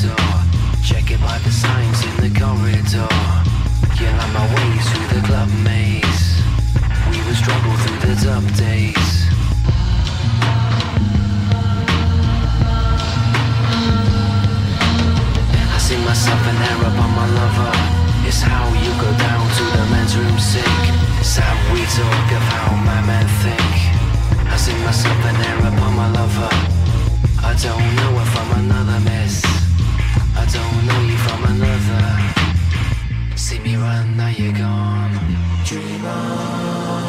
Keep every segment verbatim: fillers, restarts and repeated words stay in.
corridor, checking by the signs in the corridor. You like my ways through the club maze. We would struggle through the dub days. I sing myself an air up on my lover. It's how you go down to the men's room sick. It's how we talk of how my men think. I sing myself an air up on my lover. I don't know her from another miss. I don't know you from another. See me run, now you're gone. Dream on.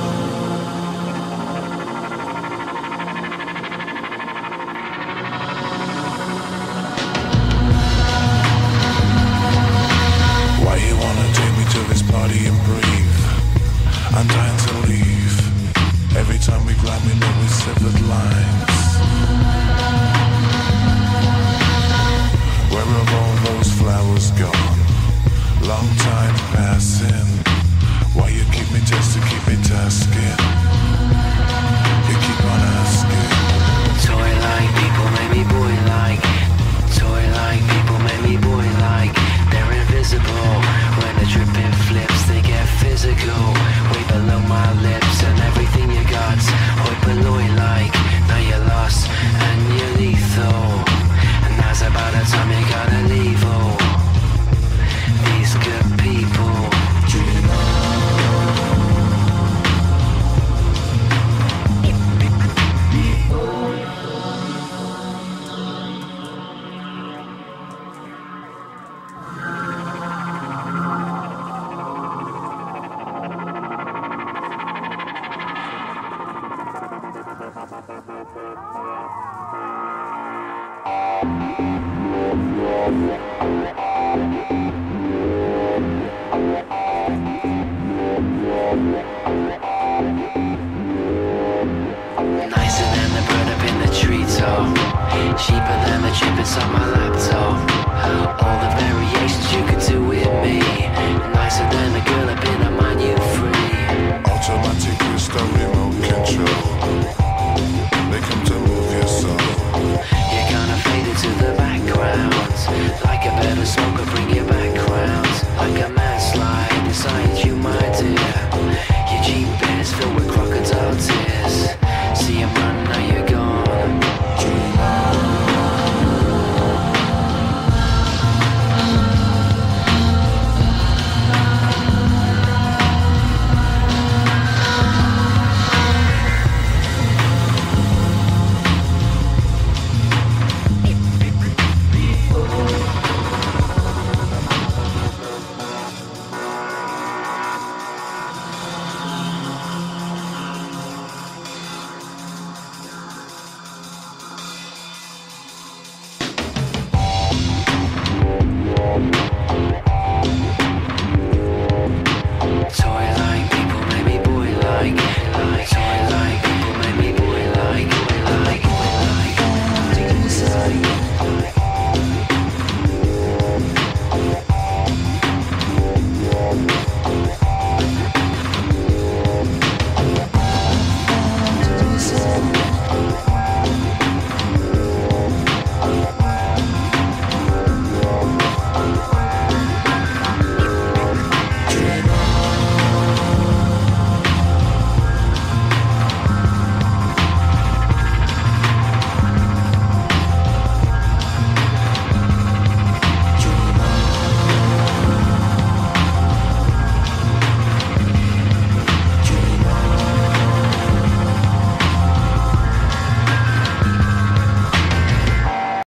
Why you wanna take me to this party and breathe? I'm dying to leave. Every time we grab me, know we severed lines. Where have all those flowers gone? Long time passing. Why you keep me tested, keep me tasking? You keep on asking. Toy like people make me boy like. Toy like people make me boy like. They're invisible. When the dripping flips, they get physical. Way below my lips and everything you got. Hoi polloi like. Now you're lost and you're lethal. And now's about the time you gotta leave. Oh, these good people. Dream nicer than the bird up in the treetop. Cheaper than the chip inside my laptop. All the variations you could do with me. Nicer than the girl up in a mind you free. Automatic crystal remote control. They come to move your soul. You're gonna fade into the background. Like a better smoker, bring you back.